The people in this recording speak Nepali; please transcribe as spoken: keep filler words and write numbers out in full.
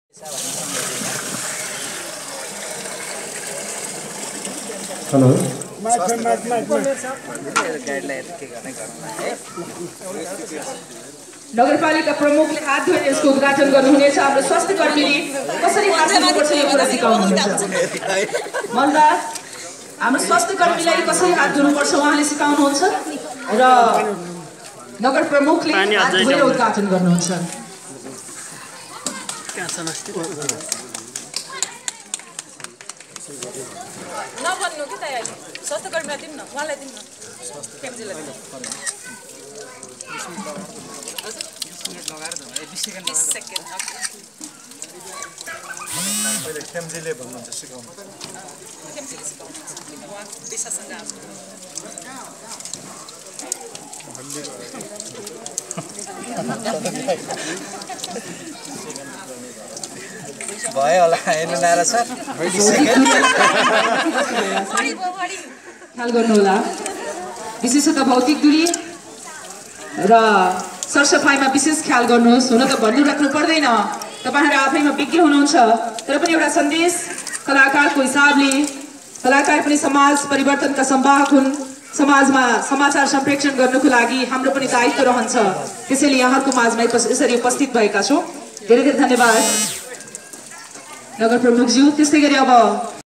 हेलो नगरपालिका प्रमुखले हात धोएर यसको उद्घाटन गर्नुहुनेछ। हाम्रो स्वास्थ्य कर्मीले कसरी हात धुनुपर्छ यो कुरा सिकाउनुहुन्छ। मनराज हाम्रो स्वास्थ्य कर्मीलाई कसरी हात धुनुपर्छ उहाँले सिकाउनुहुन्छ र नगर प्रमुखले हात धोएर उद्घाटन गर्नुहुन्छ। नभन्नु के तयारी स्वास्थ्य कर्मीलाई दिनु न, उहाँलाई दिनु न, केमजीलाई दिनु। बीस सेकेन्ड पहिले केमजीले भन्नुहुन्छ सिकाउनु। केमजीले सिकाउनु उहाँ विशासन आज भयो होला हेर्नु नारा सर। ख्याल गर्नुहोला विशेषतः भौतिक दूरी र सरसफाइमा विशेष ख्याल गर्नुहोस्। हुन त भन्नु राख्नु पर्दैन, तपाईहरु आफैमा विज्ञ हुनुहुन्छ, तर पनि एउटा सन्देश कलाकारको हिसाबले कलाकार पनि समाज परिवर्तनका संवाहक हुन्। समाजमा समाचार सम्प्रेषण गर्नको लागि हाम्रो पनि दायित्व रहन्छ। त्यसैले यहाँहरुको माझमा यसरी उपस्थित भएका छौं। धेरै धेरै धन्यवाद नगर प्रमुखज्यू। त्यस्तै गरी अब